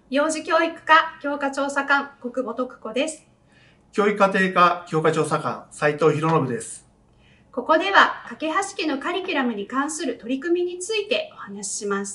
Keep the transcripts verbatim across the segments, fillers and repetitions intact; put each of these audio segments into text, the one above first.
幼児教育課教科調査官国母徳子です。 教育家庭科教科調査官斉藤博信です。 ここでは架け橋家のカリキュラムに関する取り組みについてお話しします。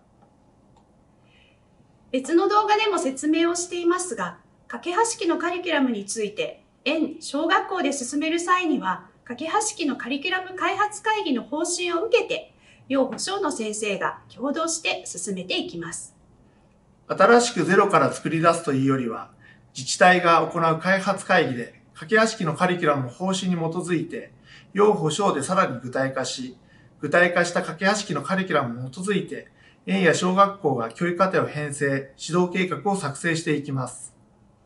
別の動画でも説明をしていますが、架け橋家のカリキュラムについて園小学校で進める際には、架け橋家のカリキュラム開発会議の方針を受けて幼保小の先生が共同して進めていきます。 新しくゼロから作り出すというよりは、自治体が行う開発会議で架け橋家のカリキュラムの方針に基づいて、幼保小でさらに具体化し、具体化した架け橋家のカリキュラムに基づいて、園や小学校が教育課程を編成、指導計画を作成していきます。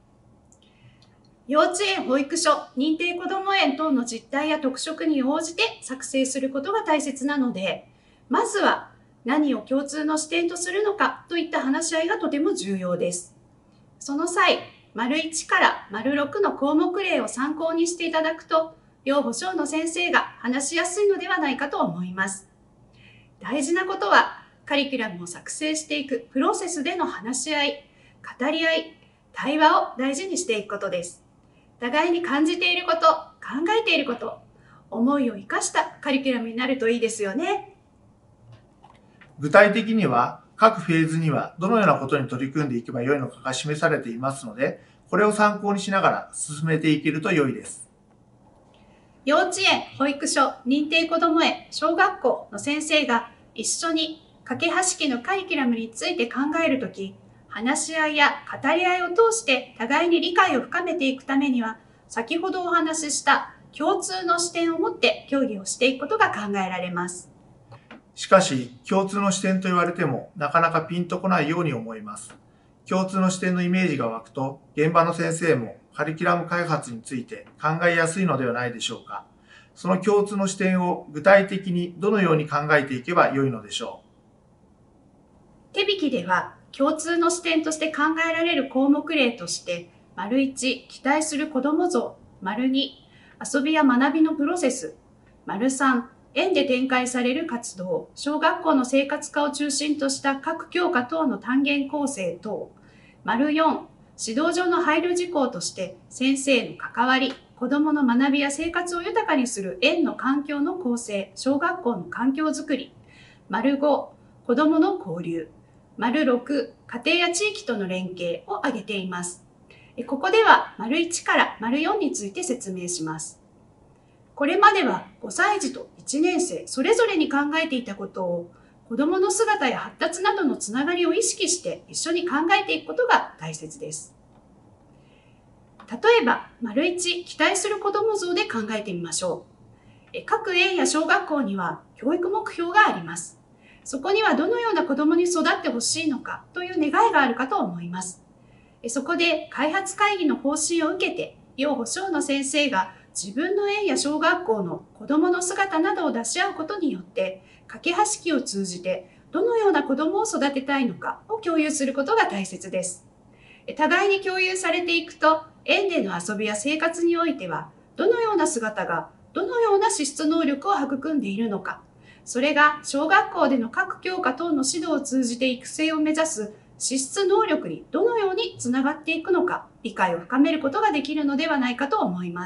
幼稚園、保育所、認定こども園等の実態や特色に応じて作成することが大切なので、まずは何を共通の視点とするのかといった話し合いがとても重要です。その際、丸いちから丸ろくの項目例を参考にしていただくと、幼保小の先生が話しやすいのではないかと思います。大事なことは、カリキュラムを作成していくプロセスでの話し合い、語り合い、対話を大事にしていくことです。互いに感じていること、考えていること、思いを生かしたカリキュラムになるといいですよね。 具体的には、各フェーズにはどのようなことに取り組んでいけばよいのかが示されていますので、これを参考にしながら進めていけると良いです。 幼稚園、保育所、認定こども園、小学校の先生が一緒に架け橋家のカリキュラムについて考えるとき、話し合いや語り合いを通して互いに理解を深めていくためには、先ほどお話しした共通の視点を持って協議をしていくことが考えられます。 しかし、共通の視点と言われても、なかなかピンとこないように思います。共通の視点のイメージが湧くと、現場の先生もカリキュラム開発について考えやすいのではないでしょうか。その共通の視点を具体的にどのように考えていけばよいのでしょう。手引きでは、共通の視点として考えられる項目例として、丸いち、期待する子ども像、丸に、遊びや学びのプロセス、丸さん、園で展開される活動、小学校の生活科を中心とした各教科等の単元構成等、丸よん、指導上の配慮事項として先生の関わり、子どもの学びや生活を豊かにする園の環境の構成、小学校の環境づくり、丸ご、子どもの交流、丸ろく、家庭や地域との連携を挙げています。ここでは丸いちから丸よんについて説明します。これまではごさい児といちねん生それぞれに考えていたことを子どもの姿や発達などのつながりを意識して一緒に考えていくことが大切です。例えば、丸いち、期待する子ども像で考えてみましょう。各園や小学校には教育目標があります。そこにはどのような子どもに育ってほしいのかという願いがあるかと思います。そこで開発会議の方針を受けて、幼保小の先生が自分の園や小学校の子どもの姿などを出し合うことによって、架け橋家を通じてどのような子どもを育てたいのかを共有することが大切です。互いに共有されていくと、園での遊びや生活においては、どのような姿がどのような資質能力を育んでいるのか、それが小学校での各教科等の指導を通じて育成を目指す資質能力にどのようにつながっていくのか、理解を深めることができるのではないかと思います。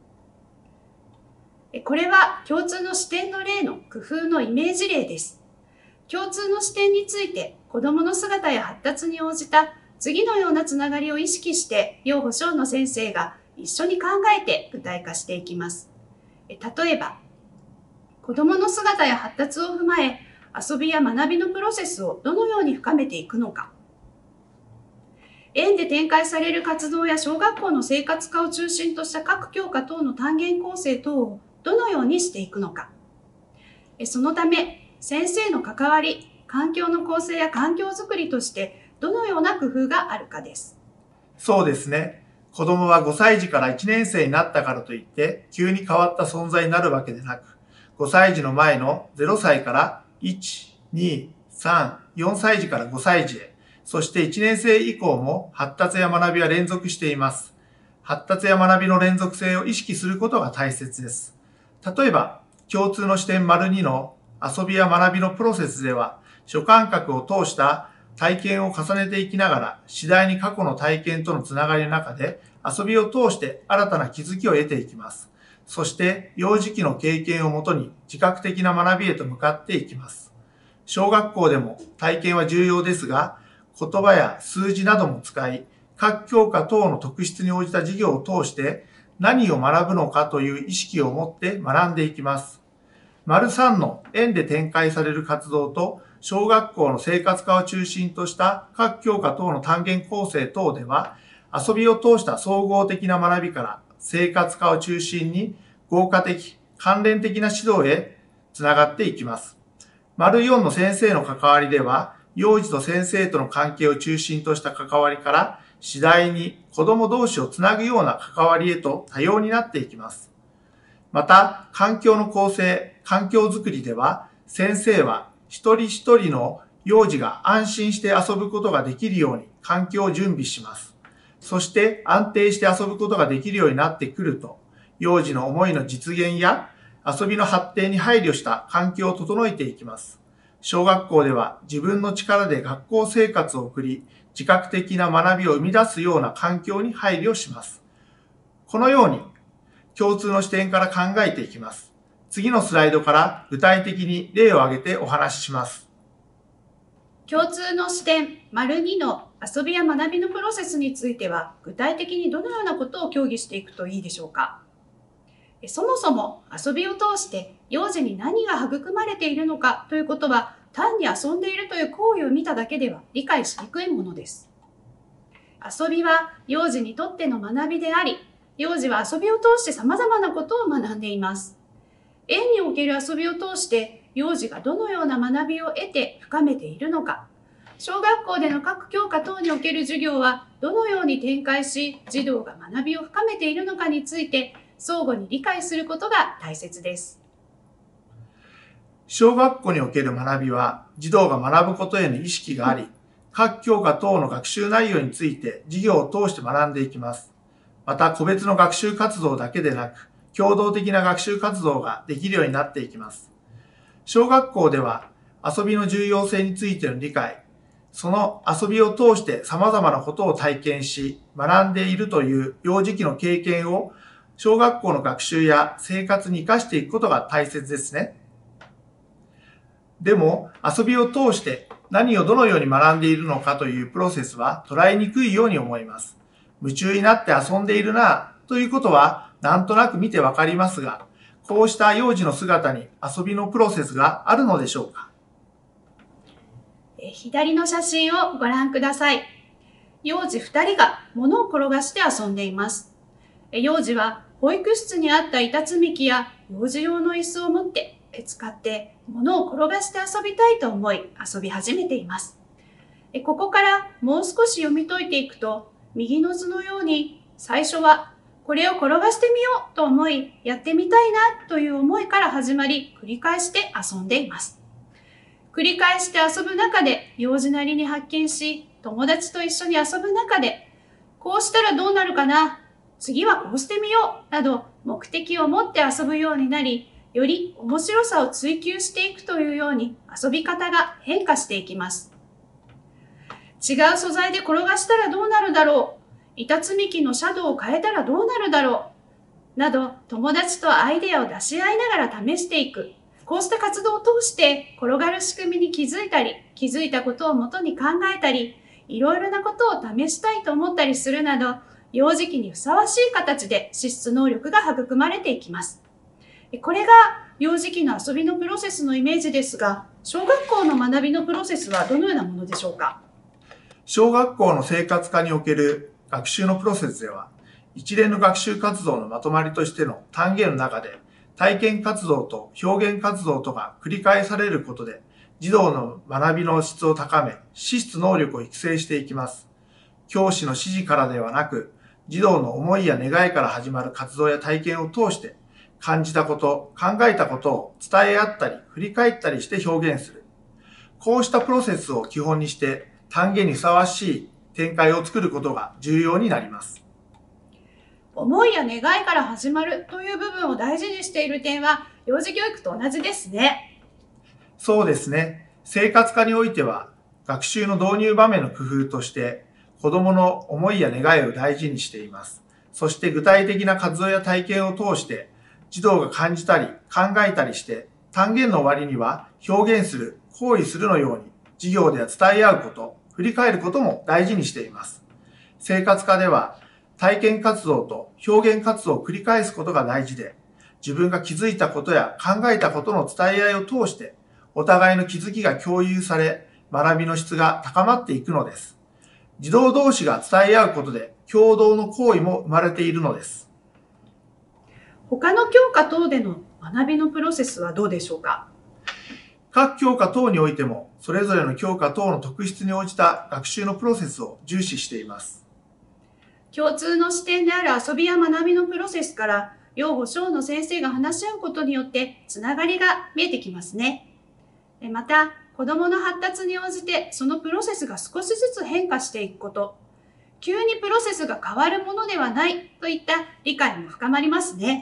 これは共通の視点の例の工夫のイメージ例です。共通の視点について子どもの姿や発達に応じた次のようなつながりを意識して幼保小の先生が一緒に考えて具体化していきます。例えば、子どもの姿や発達を踏まえ、遊びや学びのプロセスをどのように深めていくのか。園で展開される活動や小学校の生活科を中心とした各教科等の単元構成等をどのようにしていくのか。そのため、先生の関わり、環境の構成や環境づくりとしてどのような工夫があるかです。 そうですね。子供はごさい児からいちねん生になったからといって急に変わった存在になるわけでなく、ごさい児の前のゼロさいからいち、に、さん、よんさい児からごさい児へ、そしていちねん生以降も発達や学びは連続しています。発達や学びの連続性を意識することが大切です。例えば、共通の視点 ②の遊びや学びのプロセスでは、諸感覚を通した体験を重ねていきながら、次第に過去の体験とのつながりの中で、遊びを通して新たな気づきを得ていきます。そして、幼児期の経験をもとに自覚的な学びへと向かっていきます。小学校でも体験は重要ですが、言葉や数字なども使い、各教科等の特質に応じた授業を通して何を学ぶのかという意識を持って学んでいきます。丸さんの園で展開される活動と、小学校の生活科を中心とした各教科等の単元構成等では、遊びを通した総合的な学びから生活科を中心に合科的、関連的な指導へつながっていきます。丸よんの先生の関わりでは、幼児と先生との関係を中心とした関わりから、次第に子供同士をつなぐような関わりへと多様になっていきます。また、環境の構成、環境づくりでは、先生は一人一人の幼児が安心して遊ぶことができるように環境を準備します。そして安定して遊ぶことができるようになってくると、幼児の思いの実現や遊びの発展に配慮した環境を整えていきます。小学校では自分の力で学校生活を送り、自覚的な学びを生み出すような環境に配慮します。このように共通の視点から考えていきます。次のスライドから具体的に例を挙げてお話しします。 共通の視点 ② の遊びや学びのプロセスについては、具体的にどのようなことを協議していくといいでしょうか。そもそも遊びを通して幼児に何が育まれているのかということは、単に遊んでいるという行為を見ただけでは理解しにくいものです。遊びは幼児にとっての学びであり、幼児は遊びを通して様々なことを学んでいます。園における遊びを通して幼児がどのような学びを得て深めているのか、小学校での各教科等における授業はどのように展開し、児童が学びを深めているのかについて相互に理解することが大切です。 小学校における学びは、児童が学ぶことへの意識があり、各教科等の学習内容について授業を通して学んでいきます。また、個別の学習活動だけでなく、共同的な学習活動ができるようになっていきます。小学校では、遊びの重要性についての理解、その遊びを通して様々なことを体験し、学んでいるという幼児期の経験を、小学校の学習や生活に生かしていくことが大切ですね。でも、遊びを通して何をどのように学んでいるのかというプロセスは捉えにくいように思います。夢中になって遊んでいるなということはなんとなく見てわかりますが、こうした幼児の姿に遊びのプロセスがあるのでしょうか。 左の写真をご覧ください。幼児ふたりが物を転がして遊んでいます。幼児は保育室にあった板積み木や幼児用の椅子を持って使って物を転がして遊びたいと思い遊び始めています。ここからもう少し読み解いていくと、右の図のように最初はこれを転がしてみようと思いやってみたいなという思いから始まり、繰り返して遊んでいます。繰り返して遊ぶ中で幼児なりに発見し、友達と一緒に遊ぶ中でこうしたらどうなるかな、次はこうしてみようなど目的を持って遊ぶようになり、より面白さを追求していくというように遊び方が変化していきます。違う素材で転がしたらどうなるだろう、板積み木のシャドウを変えたらどうなるだろうなど、友達とアイデアを出し合いながら試していく。こうした活動を通して転がる仕組みに気づいたり、気づいたことをもとに考えたり、いろいろなことを試したいと思ったりするなど、幼児期にふさわしい形で資質能力が育まれていきます。これが幼児期の遊びのプロセスのイメージですが、小学校の学びのプロセスはどのようなものでしょうか。 小学校の生活科における学習のプロセスでは、一連の学習活動のまとまりとしての単元の中で、体験活動と表現活動とが繰り返されることで、児童の学びの質を高め、資質能力を育成していきます。教師の指示からではなく、児童の思いや願いから始まる活動や体験を通して、感じたこと、考えたことを伝え合ったり、振り返ったりして表現する。こうしたプロセスを基本にして、単元にふさわしい展開を作ることが重要になります。 思いや願いから始まるという部分を大事にしている点は、幼児教育と同じですね。 そうですね。生活科においては、 学習の導入場面の工夫として、子供の思いや願いを大事にしています。そして具体的な活動や体験を通して、児童が感じたり考えたりして、単元の終わりには表現する、行為するのように、授業では伝え合うこと、振り返ることも大事にしています。生活科では、体験活動と表現活動を繰り返すことが大事で、自分が気づいたことや考えたことの伝え合いを通して、お互いの気づきが共有され、学びの質が高まっていくのです。児童同士が伝え合うことで、共同の行為も生まれているのです。 他の教科等での学びのプロセスはどうでしょうか？ 各教科等においても、それぞれの教科等の特質に応じた学習のプロセスを重視しています。 共通の視点である遊びや学びのプロセスから、養護小の先生が話し合うことによってつながりが見えてきますね。また、子どもの発達に応じてそのプロセスが少しずつ変化していくこと、急にプロセスが変わるものではないといった理解も深まりますね。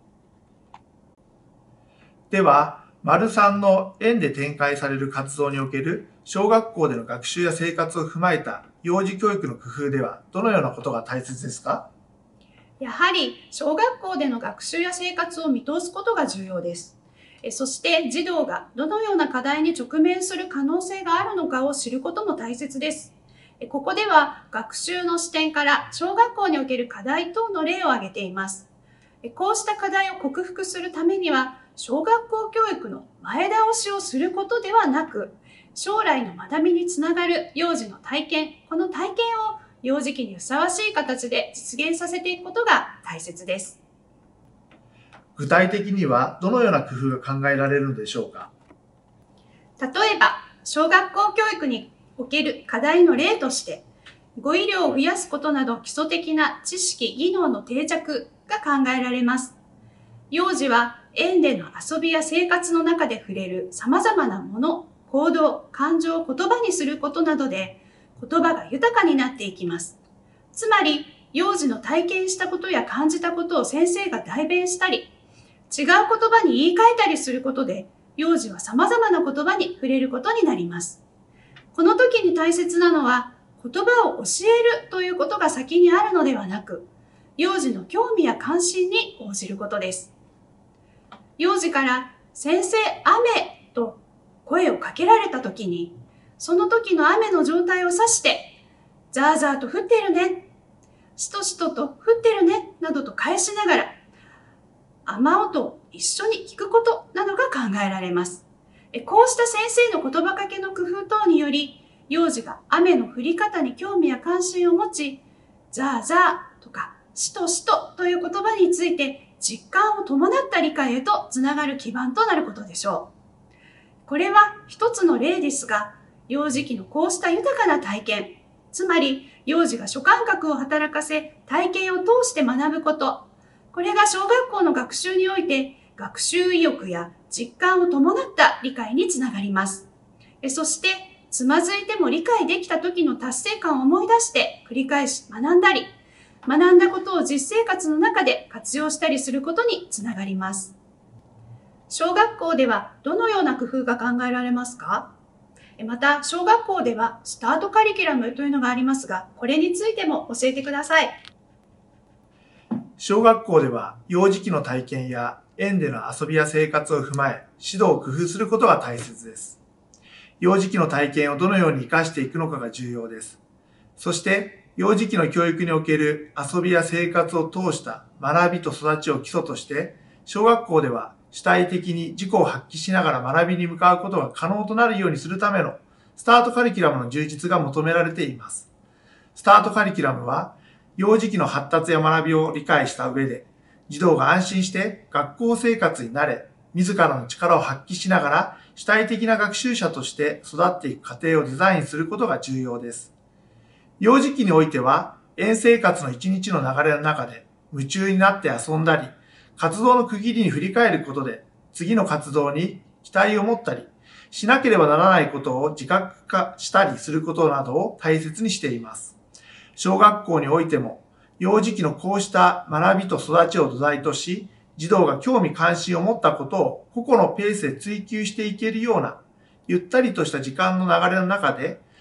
では、丸さんの園で展開される活動における小学校での学習や生活を踏まえた幼児教育の工夫ではどのようなことが大切ですか？ やはり小学校での学習や生活を見通すことが重要です。そして児童がどのような課題に直面する可能性があるのかを知ることも大切です。ここでは学習の視点から小学校における課題等の例を挙げています。こうした課題を克服するためには、小学校教育の前倒しをすることではなく、将来の学びにつながる幼児の体験、この体験を幼児期にふさわしい形で実現させていくことが大切です。 具体的にはどのような工夫が考えられるのでしょうか？ 例えば、小学校教育における課題の例として、語彙量を増やすことなど基礎的な知識・技能の定着が考えられます。幼児は園での遊びや生活の中で触れる様々なもの、行動、感情を言葉にすることなどで言葉が豊かになっていきます。つまり、幼児の体験したことや感じたことを先生が代弁したり、違う言葉に言い換えたりすることで、幼児は様々な言葉に触れることになります。この時に大切なのは、言葉を教えるということが先にあるのではなく、幼児の興味や関心に応じることです。幼児から先生雨と声をかけられた時に、その時の雨の状態を指して、ザーザーと降っているね、しとしとと降ってるね、などと返しながら、雨音を一緒に聞くことなどが考えられます。こうした先生の言葉かけの工夫等により、幼児が雨の降り方に興味や関心を持ち、ザーザーとかしとしとという言葉について実感を伴った理解へとつながる基盤となることでしょう。これは一つの例ですが、幼児期のこうした豊かな体験、つまり幼児が諸感覚を働かせ体験を通して学ぶこと、これが小学校の学習において学習意欲や実感を伴った理解につながります。そしてつまずいても理解できた時の達成感を思い出して繰り返し学んだり、学んだことを実生活の中で活用したりすることにつながります。小学校ではどのような工夫が考えられますか？また、小学校ではスタートカリキュラムというのがありますが、これについても教えてください。 小学校では幼児期の体験や園での遊びや生活を踏まえ、指導を工夫することが大切です。幼児期の体験をどのように生かしていくのかが重要です。そして、幼児期の教育における遊びや生活を通した学びと育ちを基礎として、小学校では主体的に自己を発揮しながら学びに向かうことが可能となるようにするためのスタートカリキュラムの充実が求められています。スタートカリキュラムは、幼児期の発達や学びを理解した上で、児童が安心して学校生活に慣れ、自らの力を発揮しながら主体的な学習者として育っていく過程をデザインすることが重要です。幼児期においては、園生活の一日の流れの中で夢中になって遊んだり、活動の区切りに振り返ることで、次の活動に期待を持ったり、しなければならないことを自覚化したりすることなどを大切にしています。小学校においても、幼児期のこうした学びと育ちを土台とし、児童が興味関心を持ったことを個々のペースで追求していけるような、ゆったりとした時間の流れの中で、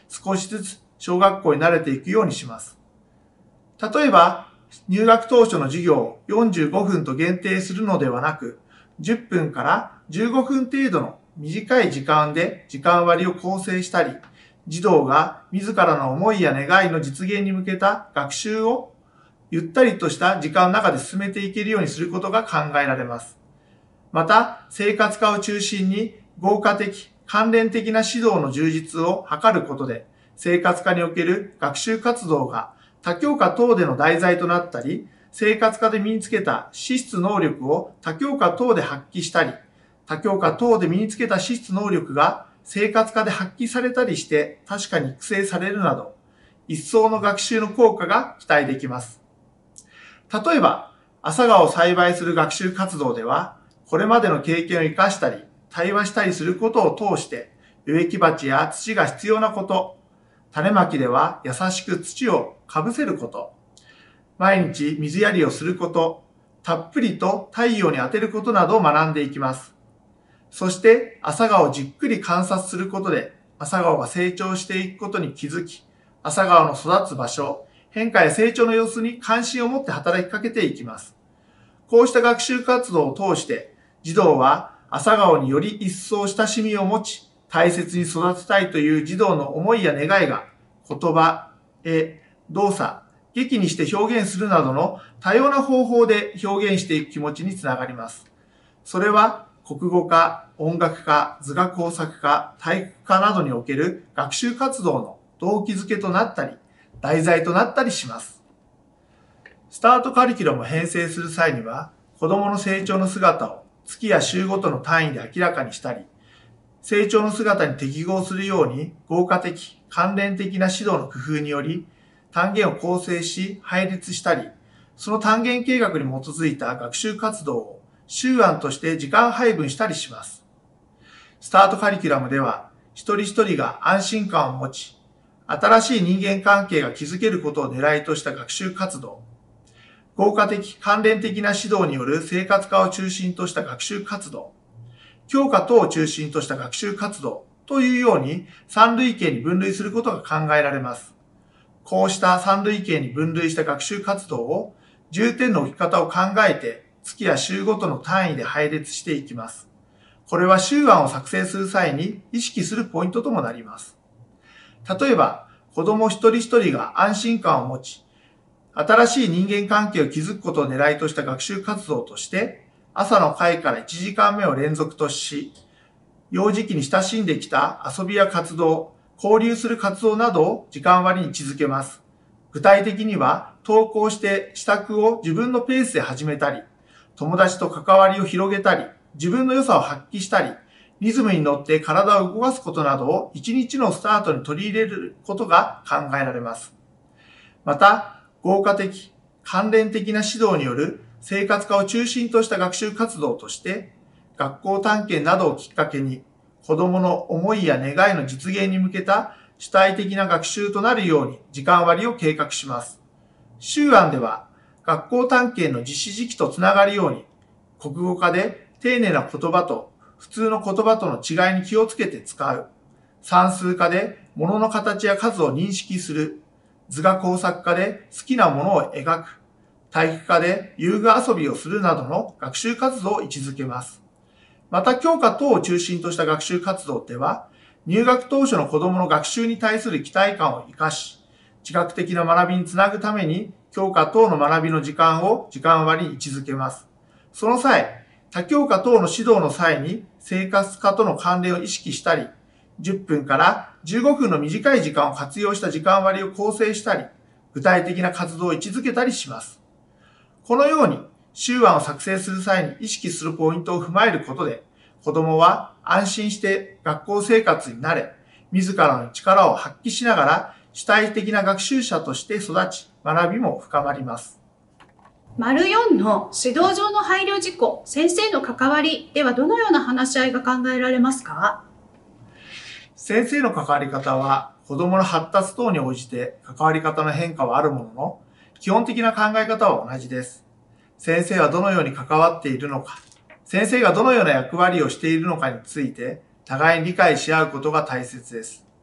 少しずつ小学校に慣れていくようにします。例えば、入学当初の授業をよんじゅうごふんと限定するのではなく、じゅっぷんからじゅうごふん程度の短い時間で時間割を構成したり、児童が自らの思いや願いの実現に向けた学習をゆったりとした時間の中で進めていけるようにすることが考えられます。また、生活科を中心に合科的、関連的な指導の充実を図ることで、生活科における学習活動が他教科等での題材となったり、生活科で身につけた資質能力を他教科等で発揮したり、他教科等で身につけた資質能力が生活科で発揮されたりして確かに育成されるなど、一層の学習の効果が期待できます。例えば、朝顔を栽培する学習活動では、これまでの経験を生かしたり、対話したりすることを通して、植木鉢や土が必要なこと、種まきでは優しく土をかぶせること、毎日水やりをすること、たっぷりと太陽に当てることなどを学んでいきます。そして、朝顔をじっくり観察することで、朝顔が成長していくことに気づき、朝顔の育つ場所、変化や成長の様子に関心を持って働きかけていきます。こうした学習活動を通して、児童は朝顔により一層親しみを持ち、大切に育てたいという児童の思いや願いが、言葉、絵、動作、劇にして表現するなどの多様な方法で表現していく気持ちにつながります。それは、国語科、音楽科、図画工作科、体育科などにおける学習活動の動機づけとなったり、題材となったりします。スタートカリキュラムを編成する際には、子どもの成長の姿を月や週ごとの単位で明らかにしたり、成長の姿に適合するように合科的、関連的な指導の工夫により、単元を構成し配列したり、その単元計画に基づいた学習活動を週案として時間配分したりします。スタートカリキュラムでは、一人一人が安心感を持ち、新しい人間関係が築けることを狙いとした学習活動、合科的関連的な指導による生活科を中心とした学習活動、教科等を中心とした学習活動というように三類型に分類することが考えられます。こうした三類型に分類した学習活動を重点の置き方を考えて月や週ごとの単位で配列していきます。これは週案を作成する際に意識するポイントともなります。例えば、子供一人一人が安心感を持ち、新しい人間関係を築くことを狙いとした学習活動として、朝の会からいちじかんめを連続とし、幼児期に親しんできた遊びや活動、交流する活動などを時間割に位置づけます。具体的には、登校して支度を自分のペースで始めたり、友達と関わりを広げたり、自分の良さを発揮したり、リズムに乗って体を動かすことなどを一日のスタートに取り入れることが考えられます。また、合科的、関連的な指導による生活科を中心とした学習活動として、学校探検などをきっかけに、子どもの思いや願いの実現に向けた主体的な学習となるように時間割を計画します。週案では、学校探検の実施時期とつながるように、国語科で丁寧な言葉と普通の言葉との違いに気をつけて使う。算数科で物の形や数を認識する。図画工作科で好きなものを描く。体育科で遊具遊びをするなどの学習活動を位置づけます。また教科等を中心とした学習活動では、入学当初の子どもの学習に対する期待感を生かし、自覚的な学びにつなぐために教科等の学びの時間を時間割に位置づけます。その際、他教科等の指導の際に生活科との関連を意識したり、じゅっぷんからじゅうごふんの短い時間を活用した時間割を構成したり、具体的な活動を位置づけたりします。このように、週案を作成する際に意識するポイントを踏まえることで、子どもは安心して学校生活に慣れ、自らの力を発揮しながら主体的な学習者として育ち、学びも深まります。 丸よんの指導上の配慮事項、先生の関わりではどのような話し合いが考えられますか？ 先生の関わり方は、子どもの発達等に応じて関わり方の変化はあるものの、基本的な考え方は同じです。先生はどのように関わっているのか、先生がどのような役割をしているのかについて、互いに理解し合うことが大切です。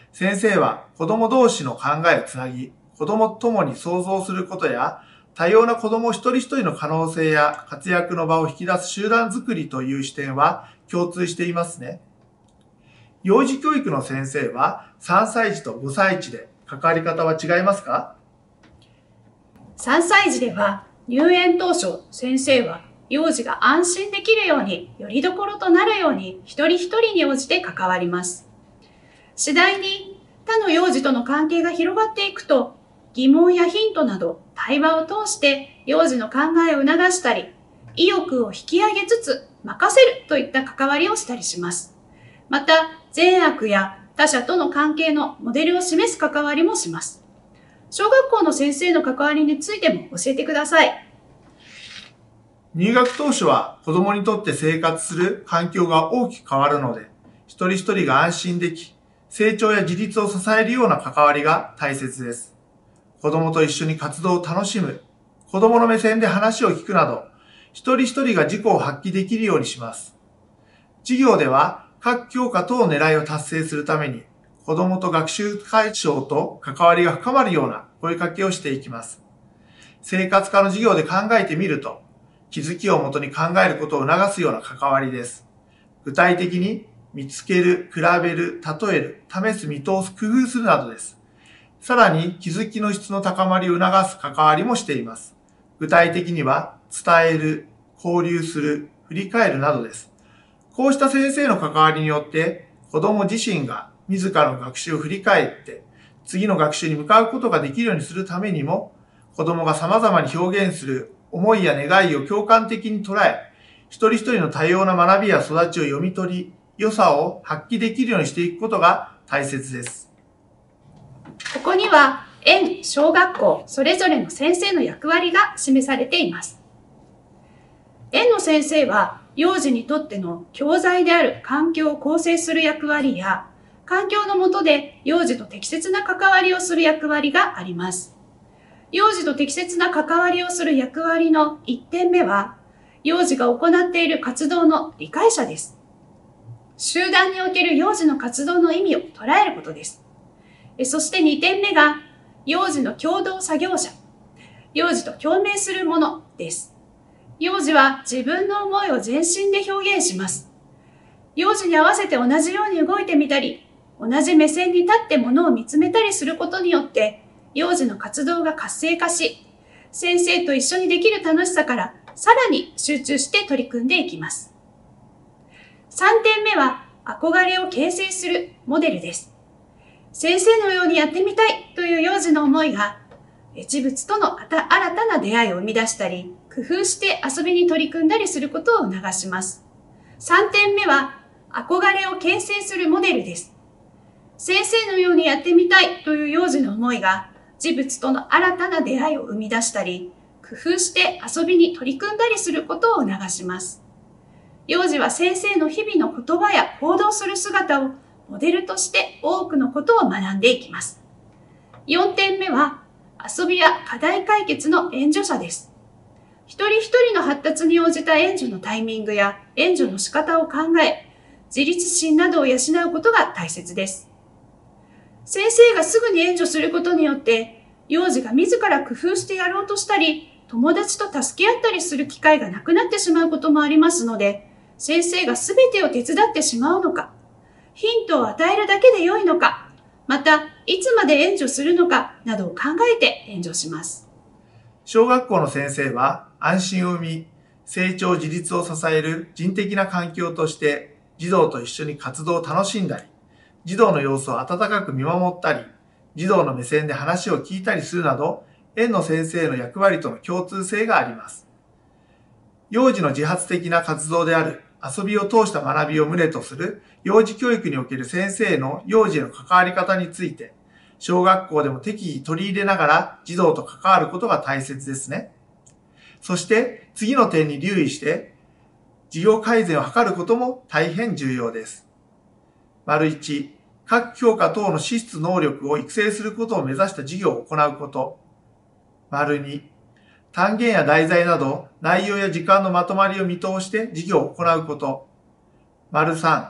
先生は子供同士の考えをつなぎ、子供と共に創造することや、多様な子供一人一人の可能性や活躍の場を引き出す集団づくりという視点は共通していますね。幼児教育の先生はさんさい児とごさい児で関わり方は違いますか？ さんさい児では入園当初、先生は幼児が安心できるように、よりどころとなるように一人一人に応じて関わります。次第に他の幼児との関係が広がっていくと、疑問やヒントなど対話を通して幼児の考えを促したり、意欲を引き上げつつ任せるといった関わりをしたりします。また、善悪や他者との関係のモデルを示す関わりもします。小学校の先生の関わりについても教えてください。 入学当初は子供にとって生活する環境が大きく変わるので、一人一人が安心でき、成長や自立を支えるような関わりが大切です。子供と一緒に活動を楽しむ、子供の目線で話を聞くなど、一人一人が自己を発揮できるようにします。授業では各教科等の狙いを達成するために、子供と学習対象と関わりが深まるような声かけをしていきます。生活科の授業で考えてみると、気づきをもとに考えることを促すような関わりです。具体的に見つける、比べる、例える、試す、見通す、工夫するなどです。さらに気づきの質の高まりを促す関わりもしています。具体的には伝える、交流する、振り返るなどです。こうした先生の関わりによって子供自身が自らの学習を振り返って次の学習に向かうことができるようにするためにも、子供が様々に表現する思いや願いを共感的に捉え、一人一人の多様な学びや育ちを読み取り、良さを発揮できるようにしていくことが大切です。 ここには園、小学校それぞれの先生の役割が示されています。園の先生は幼児にとっての教材である環境を構成する役割や、環境の下で幼児と適切な関わりをする役割があります。幼児と適切な関わりをする役割のいってんめは、幼児が行っている活動の理解者です。集団における幼児の活動の意味を捉えることです。そしてにてんめが、幼児の共同作業者、幼児と共鳴するものです。幼児は自分の思いを全身で表現します。幼児に合わせて同じように動いてみたり、同じ目線に立ってものを見つめたりすることによって、幼児の活動が活性化し、先生と一緒にできる楽しさからさらに集中して取り組んでいきます。さんてんめは、憧れを形成するモデルです。先生のようにやってみたいという幼児の思いが、事物との新たな出会いを生み出したり、工夫して遊びに取り組んだりすることを促します。さんてんめは、憧れを形成するモデルです。先生のようにやってみたいという幼児の思いが、事物との新たな出会いを生み出したり、工夫して遊びに取り組んだりすることを促します。幼児は先生の日々の言葉や行動する姿をモデルとして多くのことを学んでいきます。よんてんめは、遊びや課題解決の援助者です。一人一人の発達に応じた援助のタイミングや援助の仕方を考え、自立心などを養うことが大切です。先生がすぐに援助することによって、幼児が自ら工夫してやろうとしたり、友達と助け合ったりする機会がなくなってしまうこともありますので、先生が全てを手伝ってしまうのか、ヒントを与えるだけで良いのか、また、いつまで援助するのかなどを考えて援助します。 小学校の先生は安心を生み、成長自立を支える人的な環境として、児童と一緒に活動を楽しんだり、児童の様子を温かく見守ったり、児童の目線で話を聞いたりするなど、園の先生の役割との共通性があります。幼児の自発的な活動である遊びを通した学びを旨とする幼児教育における先生の幼児への関わり方について、小学校でも適宜取り入れながら児童と関わることが大切ですね。そして次の点に留意して、授業改善を図ることも大変重要です。丸いち、各教科等の資質能力を育成することを目指した授業を行うこと。丸に、単元や題材など内容や時間のまとまりを見通して授業を行うこと。丸さん、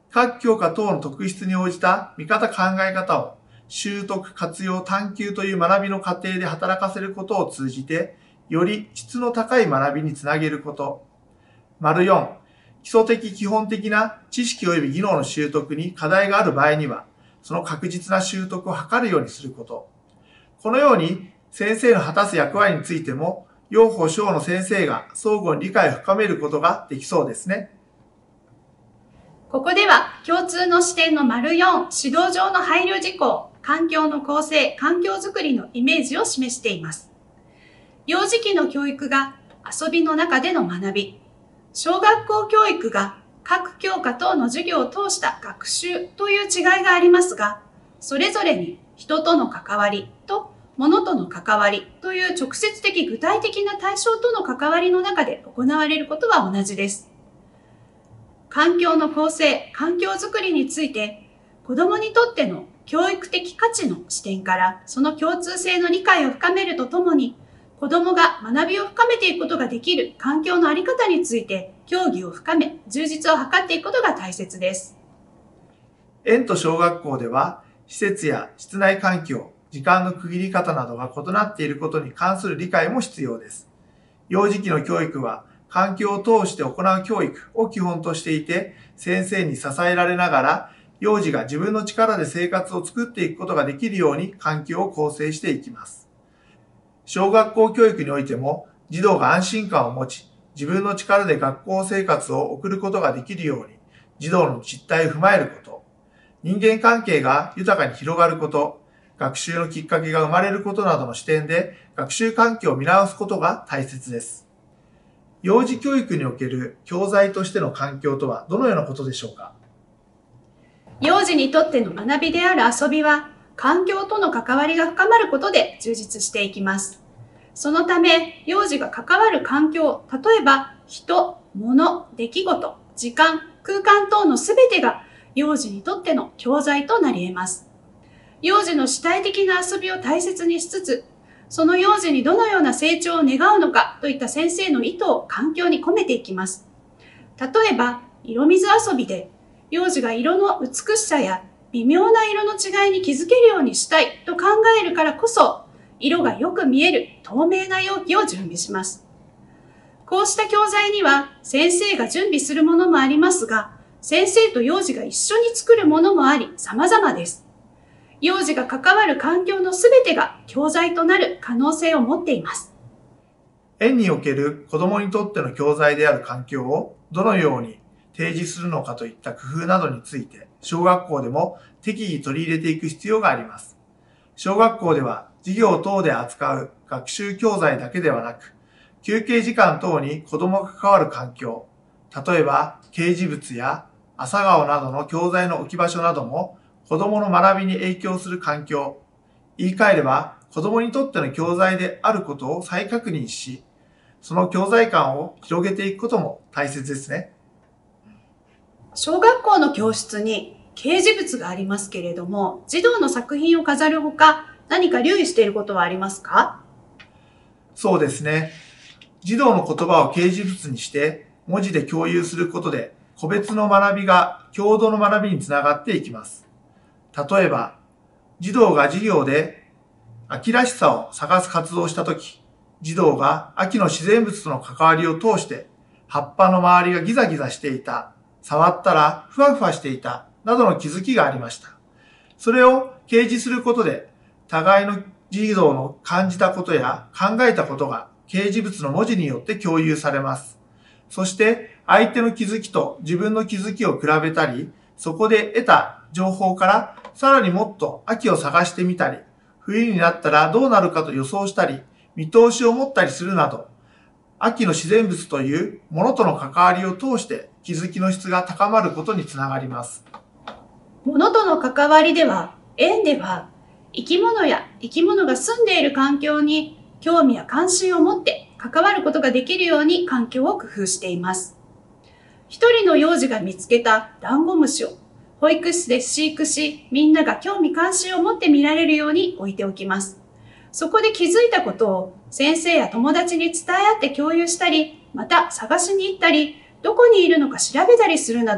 各教科等の特質に応じた見方考え方を習得、活用、探求という学びの過程で働かせることを通じて、より質の高い学びにつなげること。丸よん、基礎的基本的な知識及び技能の習得に課題がある場合には、その確実な習得を図るようにすること。このように先生の果たす役割についても、幼保小の先生が相互に理解を深めることができそうですね。 ここでは共通の視点の丸よん、指導上の配慮事項、環境の構成、環境づくりのイメージを示しています。幼児期の教育が遊びの中での学び、小学校教育が各教科等の授業を通した学習という違いがありますが、それぞれに人との関わりと物との関わりという直接的具体的な対象との関わりの中で行われることは同じです。環境の構成、環境づくりについて、子どもにとっての教育的価値の視点からその共通性の理解を深めるとともに、子どもが学びを深めていくことができる環境のあり方について協議を深め、充実を図っていくことが大切です。 園と小学校では、施設や室内環境、時間の区切り方などが異なっていることに関する理解も必要です。幼児期の教育は、環境を通して行う教育を基本としていて、先生に支えられながら、幼児が自分の力で生活を作っていくことができるように環境を構成していきます。小学校教育においても、児童が安心感を持ち、自分の力で学校生活を送ることができるように、児童の実態を踏まえること、人間関係が豊かに広がること、学習のきっかけが生まれることなどの視点で、学習環境を見直すことが大切です。幼児教育における教材としての環境とはどのようなことでしょうか？ 幼児にとっての学びである遊びは、環境との関わりが深まることで充実していきます。そのため、幼児が関わる環境、例えば人、物、出来事、時間、空間等のすべてが幼児にとっての教材となり得ます。幼児の主体的な遊びを大切にしつつ、その幼児にどのような成長を願うのかといった先生の意図を環境に込めていきます。例えば、色水遊びで、幼児が色の美しさや微妙な色の違いに気づけるようにしたいと考えるからこそ、色がよく見える透明な容器を準備します。こうした教材には先生が準備するものもありますが、先生と幼児が一緒に作るものもあり様々です。幼児が関わる環境のすべてが教材となる可能性を持っています。 園における子どもにとっての教材である環境をどのように提示するのかといった工夫などについて、小学校でも適宜取り入れていく必要があります。小学校では授業等で扱う学習教材だけではなく、休憩時間等に子どもが関わる環境、例えば掲示物や朝顔などの教材の置き場所なども子どもの学びに影響する環境、言い換えれば子どもにとっての教材であることを再確認し、その教材感を広げていくことも大切ですね。 小学校の教室に掲示物がありますけれども、児童の作品を飾るほか、何か留意していることはありますか？ そうですね。児童の言葉を掲示物にして文字で共有することで、個別の学びが共同の学びにつながっていきます。例えば、児童が授業で秋らしさを探す活動をしたとき、児童が秋の自然物との関わりを通して、葉っぱの周りがギザギザしていた、触ったらふわふわしていた、などの気づきがありました。それを掲示することで、互いの児童の感じたことや考えたことが掲示物の文字によって共有されます。そして相手の気づきと自分の気づきを比べたり、そこで得た情報からさらにもっと秋を探してみたり、冬になったらどうなるかと予想したり、見通しを持ったりするなど、秋の自然物というものとの関わりを通して気づきの質が高まることにつながります。 ものとの関わりでは、園では生き物や生き物が住んでいる環境に興味や関心を持って関わることができるように環境を工夫しています。一人の幼児が見つけたダンゴムシを保育室で飼育し、みんなが興味関心を持って見られるように置いておきます。そこで気づいたことを先生や友達に伝え合って共有したり、また探しに行ったり、どこにいるのか調べたりするなど、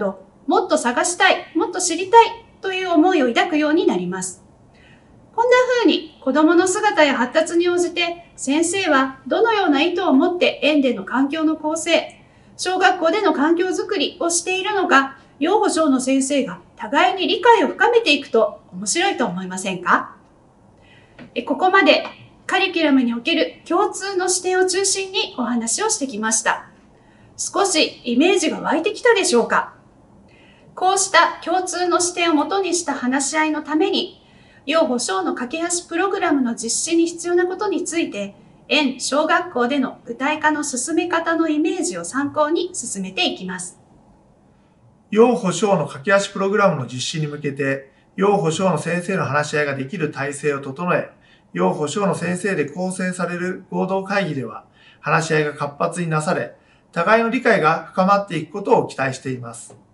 もっと探したい、もっと知りたいという思いを抱くようになります。こんな風に子供の姿や発達に応じて先生はどのような意図を持って園での環境の構成、小学校での環境づくりをしているのか、養護小の先生が互いに理解を深めていくと面白いと思いませんか？ここまでカリキュラムにおける共通の視点を中心にお話をしてきました。少しイメージが湧いてきたでしょうか？こうした共通の視点をもとにした話し合いのために、養護小の架け橋プログラムの実施に必要なことについて、園小学校での具体化の進め方のイメージを参考に進めていきます。 養護小の架け橋プログラムの実施に向けて、養護小の先生の話し合いができる体制を整え、養護小の先生で構成される合同会議では、話し合いが活発になされ、互いの理解が深まっていくことを期待しています。